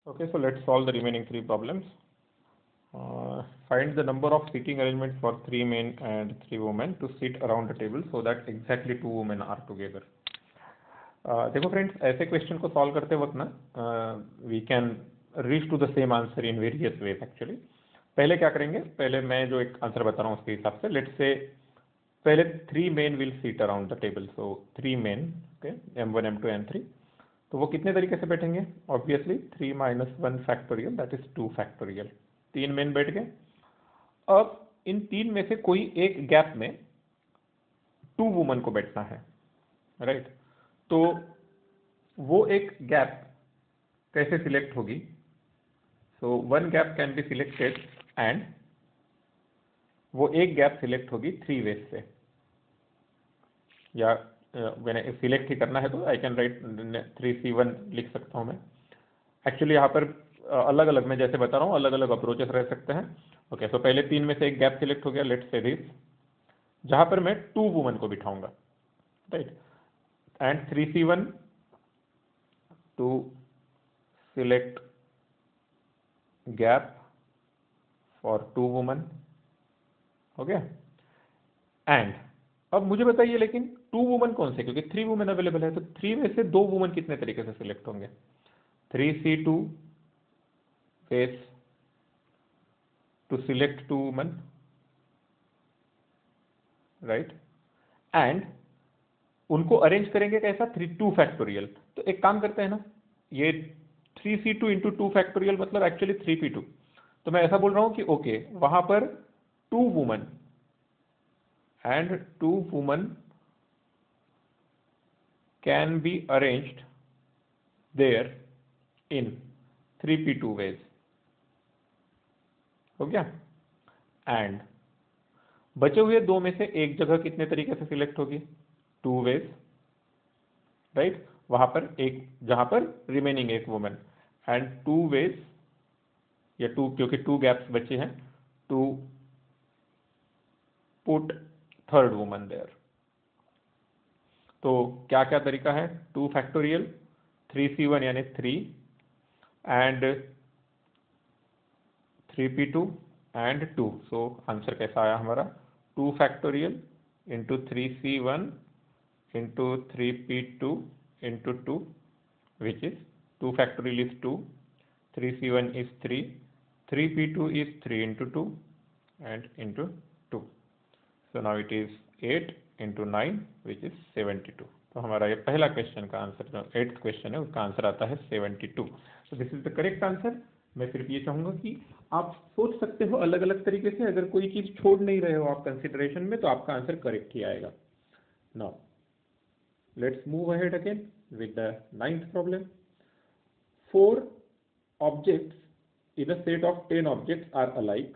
Okay, so let's solve the remaining three problems. Find the number of seating arrangements for 3 men and 3 women to sit around the table so that exactly 2 women are together. देखो friends, ऐसे question को solve करते वक्त ना we can reach to the same answer in various ways actually. पहले क्या करेंगे, पहले मैं जो एक आंसर बता रहा हूँ उसके हिसाब से लेट्स से पहले 3 men will seat around the table. So 3 men, okay, m1 m2 m3. तो वो कितने तरीके से बैठेंगे? Obviously 3 minus 1 factorial, that is 2 factorial. 3 men बैठ गए. अब इन 3 में से कोई एक गैप में 2 वुमन को बैठना है, राइट? तो वो एक गैप कैसे सिलेक्ट होगी? So one gap can be selected and वो एक गैप सिलेक्ट होगी 3 वेज से, या मैंने सिलेक्ट ही करना है तो आई कैन राइट 3c1 लिख सकता हूं मैं. एक्चुअली यहाँ पर अलग अलग मैं जैसे बता रहा हूँ अलग अलग अप्रोचेस रह सकते हैं. ओके, तो पहले 3 में से एक गैप सिलेक्ट हो गया, लेट्स से दिस, जहां पर मैं 2 वुमन को बिठाऊंगा, right? And 3c1 to select gap for 2 woman. Okay, and अब मुझे बताइए लेकिन 2 वुमन कौन से, क्योंकि 3 वुमन अवेलेबल है, तो 3 में से 2 वुमन कितने तरीके से सिलेक्ट होंगे? 3c2 ways to select 2 women, right? And उनको अरेंज करेंगे कैसा? 2 फैक्टोरियल. तो एक काम करते हैं ना, ये 3c2 इंटू 2 फैक्टोरियल मतलब एक्चुअली 3p2. तो मैं ऐसा बोल रहा हूं कि ओके, वहां पर 2 woman and 2 women can be arranged there in 3p2 ways. हो गया? एंड बचे हुए 2 में से एक जगह कितने तरीके से सिलेक्ट होगी? 2 वेज, राइट? वहां पर एक, जहां पर रिमेनिंग एक वुमन, एंड 2 वेज या 2, क्योंकि 2 गैप्स बचे हैं, to put 3rd woman there. तो क्या क्या तरीका है? 2 फैक्टोरियल, 3c1 यानी 3, and 3p2 and 2. So answer कैसा आया हमारा? 2 factorial into 3c1 into 3p2 into 2, which is 2 factorial is 2, 3c1 is 3, 3p2 is 3 into 2 and into 2. So now it is 8 into 9 which is 72. तो हमारा ये पहला question का answer, जो 8th question है, उसका आंसर आता है 72. तो this is the correct answer. मैं सिर्फ ये चाहूंगा कि आप सोच सकते हो अलग अलग तरीके से, अगर कोई चीज छोड़ नहीं रहे हो आप कंसिडरेशन में, तो आपका आंसर करेक्ट ही आएगा. Now let's move ahead again with the 9th problem. 4 objects in a set of 10 objects are alike.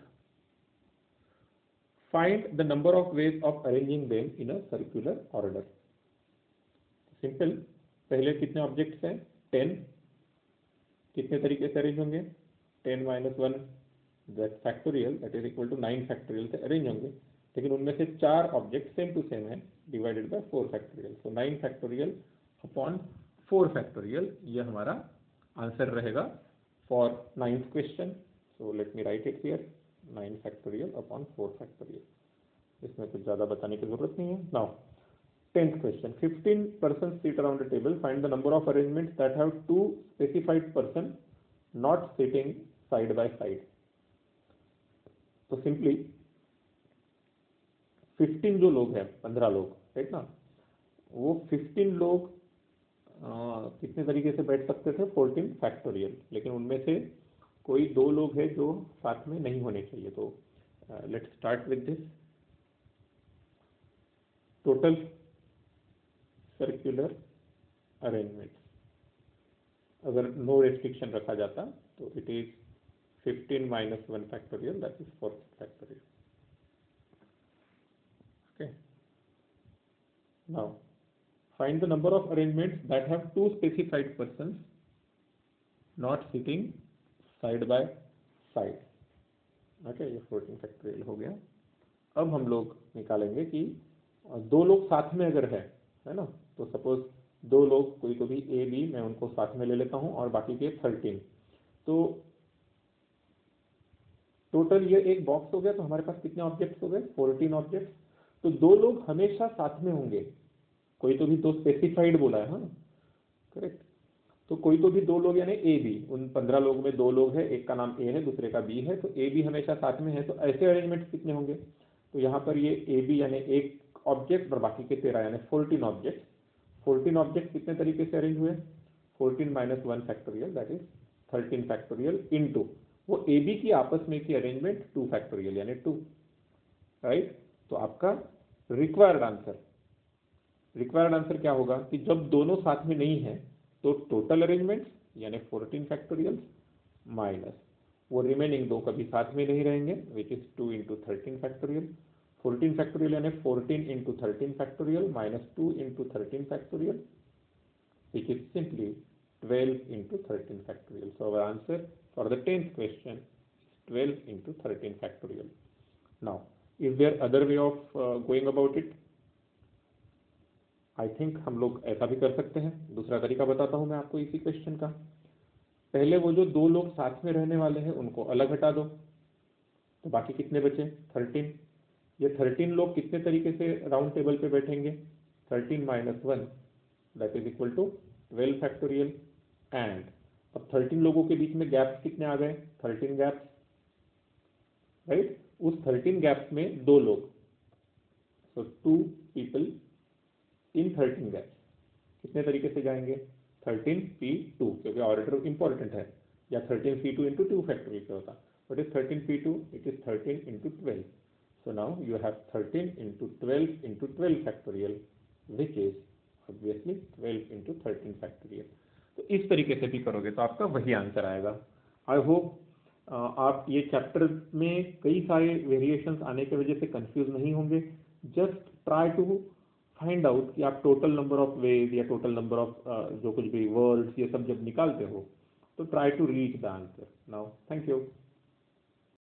Find the number of ways of arranging them in a circular order. Simple. पहले कितने objects हैं? 10. कितने तरीके से arrange होंगे? 10 minus 1 that factorial, that is equal to 9 factorial से arrange होंगे. लेकिन उनमें से 4 ऑब्जेक्ट सेम टू सेम है, divided by 4 factorial. So 9 factorial upon 4 factorial, ये हमारा आंसर रहेगा for 9th question. So let me write it here, 9 factorial upon 4 factorial. इसमें कुछ ज़्यादा बताने की जरूरत नहीं है. Now 10th question. 15 persons sit around a table. Find the number of arrangements that have 2 specified person not sitting side by side. तो simply 15 जो लोग हैं, 15 लोग, राइट ना, वो 15 लोग कितने तरीके से बैठ सकते थे? 14 फैक्टोरियल. लेकिन उनमें से कोई 2 लोग हैं जो साथ में नहीं होने चाहिए. तो let's start with this. Total circular arrangement अगर नो रेस्ट्रिक्शन रखा जाता तो it is 15 minus 1 factorial, that is 4 factorial. Okay, now find the number of arrangements that have 2 specified persons not sitting side by side. Okay, ये 14 factorial हो गया. अब हम लोग निकालेंगे कि 2 लोग साथ में अगर है ना, तो सपोज 2 लोग, कोई भी A B, मैं उनको साथ में ले लेता हूं और बाकी के 13. तो टोटल ये एक बॉक्स हो गया, तो हमारे पास कितने ऑब्जेक्ट्स हो गए? 14 ऑब्जेक्ट्स। तो दो लोग हमेशा साथ में होंगे, कोई तो भी दो स्पेसिफाइड बोला है, हाँ करेक्ट। तो कोई तो भी दो लोग यानी ए बी, उन 15 लोग में दो लोग है, एक का नाम ए है दूसरे का बी है, तो ए बी हमेशा साथ में है। तो ऐसे अरेंजमेंट कितने होंगे? तो यहाँ पर ये ए बी यानी एक ऑब्जेक्ट और बाकी के 13 यानी 14 ऑब्जेक्ट। 14 ऑब्जेक्ट कितने तरीके से अरेंज हुए? 14 minus 1 factorial that is 13 factorial into वो ए बी की आपस में की अरेंजमेंट 2 फैक्टोरियल यानी 2, राइट। तो आपका रिक्वायर्ड आंसर क्या होगा कि जब दोनों साथ में नहीं है तो टोटल अरेंजमेंट्स यानी 14 फैक्टोरियल माइनस वो रिमेनिंग दो कभी साथ में नहीं रहेंगे which is 2 into 13 factorial. 14 factorial यानी 14 into 13 factorial minus 2 into 13 factorial which is simply 12 into 13 factorial. So our answer for the 10th question is 12 into 13 factorial. Now, is there other way of going about it? I think हम लोग ऐसा भी कर सकते हैं। दूसरा तरीका बताता हूँ मैं आपको इसी क्वेश्चन का। पहले वो जो दो लोग साथ में रहने वाले हैं उनको अलग हटा दो, तो बाकी कितने बचे? 13। ये 13 लोग कितने तरीके से राउंड टेबल पे बैठेंगे? 13 minus 1 that is equal to 12 factorial. And अब 13 लोगों के बीच में गैप्स कितने आ गए? 13 गैप्स, राइट। उस 13 गैप्स में दो लोग, सो 2 पीपल इन 13 गैप्स कितने तरीके से जाएंगे? 13p2 क्योंकि ऑर्डर इंपॉर्टेंट है, या 13p2 इंटू 2 फैक्टोरियल से होता। What is 13p2? It is 13 into 12। So now you have 13 into 12 into 12 factorial which is obviously 12 into 13 factorial. तो इस तरीके से भी करोगे तो आपका वही आंसर आएगा। आई होप आप ये चैप्टर में कई सारे वेरिएशंस आने की वजह से कंफ्यूज नहीं होंगे। Just try to find out कि आप टोटल नंबर ऑफ वेज या टोटल नंबर ऑफ जो कुछ भी वर्ड्स ये सब जब निकालते हो तो try to reach the answer. Now thank you.